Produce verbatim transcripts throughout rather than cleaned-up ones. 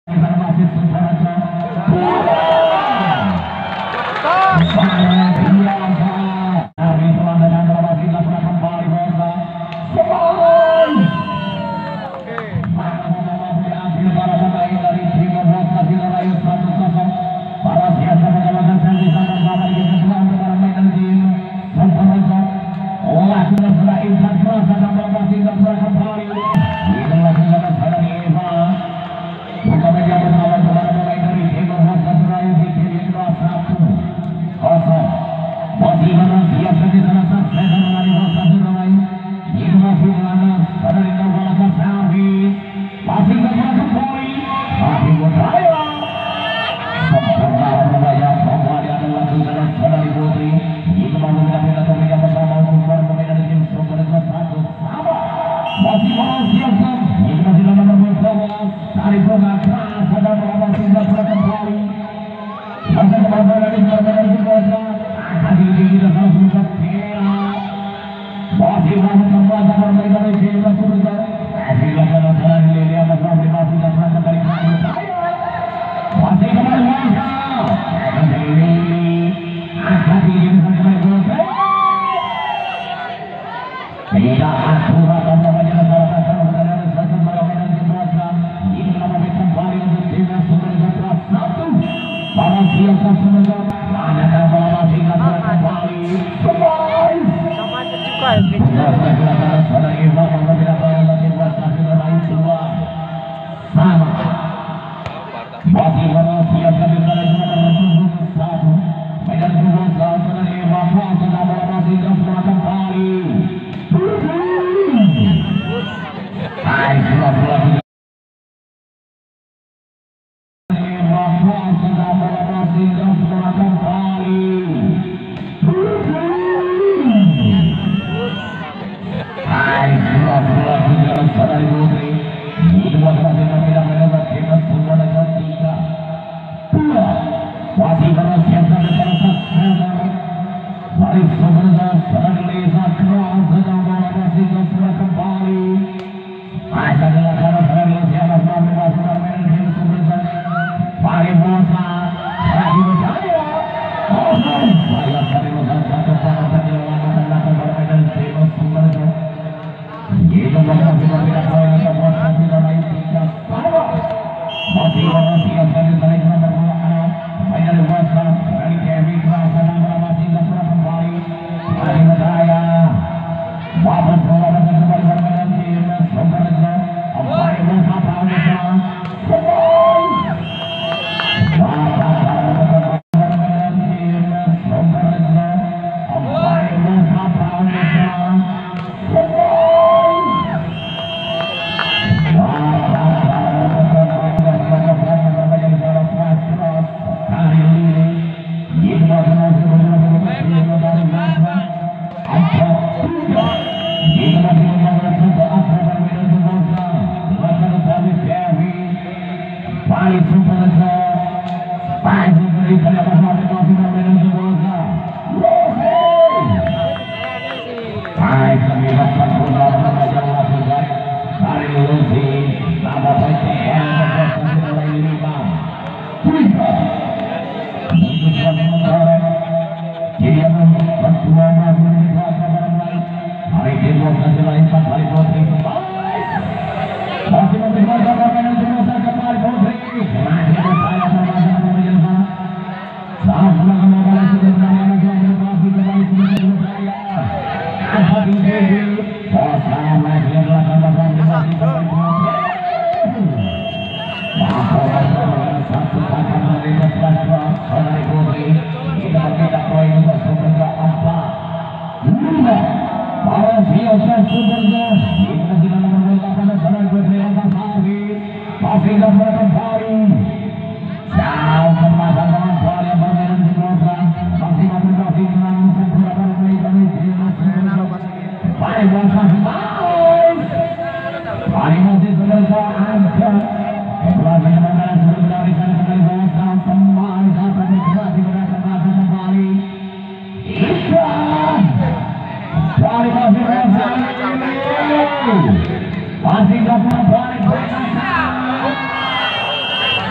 Masih dapat balik.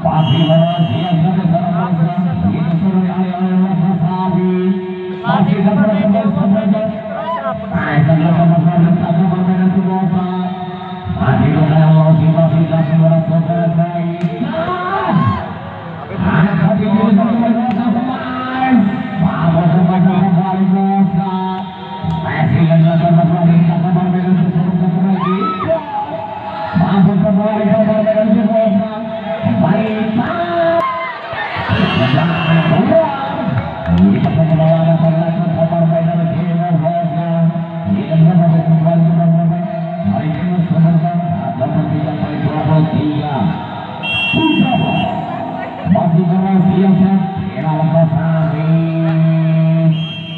Masih bersiap sebagai seorang bos. Itu sudah ayah Wasabi. Masih dapat kembali sebagai. Ay, segala kemasan satu permainan sebuah. Masih berkaya masih masih masih berasa baik. Anak hati ini satu berasa baik. Mama sebagai kembali bos. Masih dapat kembali satu permainan sebuah lagi. Mama kembali permainan sebuah. Baik. Ini perkembangan perlahan permainan kira bosnya. Ini adalah kembali kembali. Hari ini sebentar ada tiga kali berapa tiga. Tiga. Masih berhasil set. Kira lepas habis.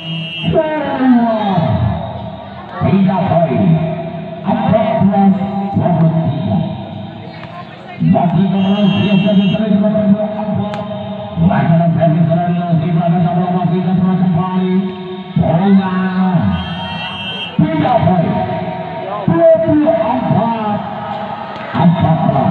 Tiga poin. Empat belas dua puluh tiga. Masih berhasil set dari nomor dua empat. Lakukan servis dari Losi pada tabung masih dan terus kembali. Poinnya tiga poin. Dua puluh empat empat belas.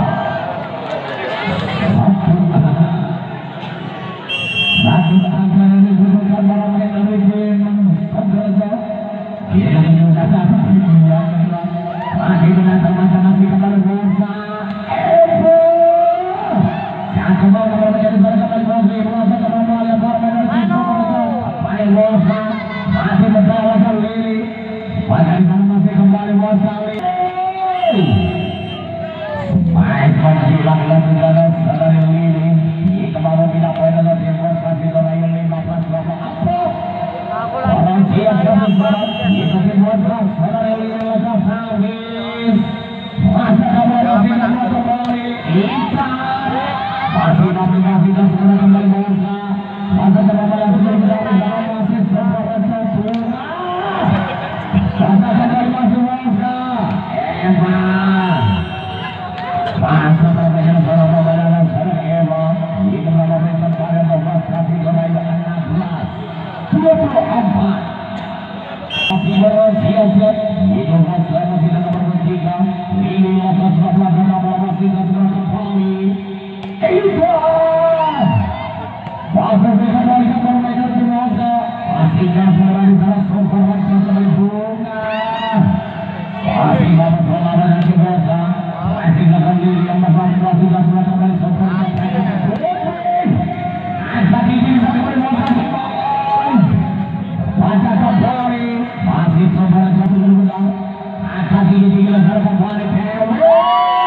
Satu angka yang digunakan dalam metode game Kondozo. Dia menggunakan pilihan masih dengan teman-teman masih kembali berusaha. Evo. Yang kembali menjadi berkembali kembali berusaha kembali yang bermain paling berusaha masih bertahan Lili. Pada sana masih kembali berusaha Lili. Baik menjilang lagi dari saudari Lili. Jika mau tidak poin dalam tim masih dari lima belas berapa apa? Orang siap kami berat. Jika tim berat saudari Lili lepas habis. Masa kamu masih dapat kembali. Ikan. Masih masih masih dan segera kembali berusaha. Masa kamu yang sudah berada masih seberapa satu. Masa kembali masih berusaha. Eva. Masa permainan beberapa badan seorang Eva. Jika melakukan pada nomor satu gerai enam belas dua puluh empat. Masih berhasil set. Itu masih masih dalam nomor tiga. Lili atas sebelah kanan masih dan segera kembali. Eva. Masa kembali ke permainan semasa. Masih dan segera di dalam sumber kembali bunga. Masih dalam permainan semasa. Masih akan diri yang masih masih dan segera kembali sumber Tadi ini sampai masuk. Baca kembali masih sebentar satu berulang. Tadi ini digelar kembali Kevin.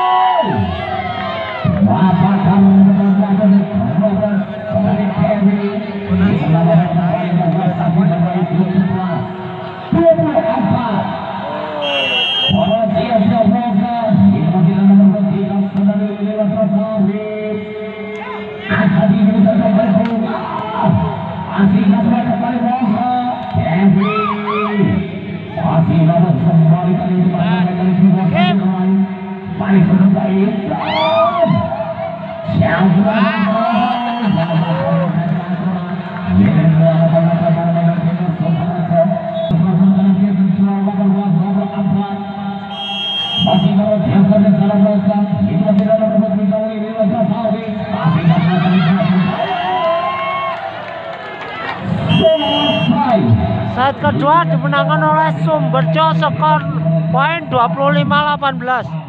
Bapak kamu benar-benar benar kembali Kevin. Selamat kembali membuat satu kembali dua puluh empat. Para siap-siap mereka ini masih dalam nomor tiga sudah dilewat habis. Tadi ini bisa kembali berulang. Masih dapat kembali mereka Kevin. Masih dapat kembali kali ini dari dua puluh. Paling sebentar itu. Siapa masih kalau siapa dan salah mereka itu masih dalam rumah kita ini masa sawi masih dapat selesai. Set kedua dimenangkan oleh Sumberjo skor poin dua puluh lima delapan belas.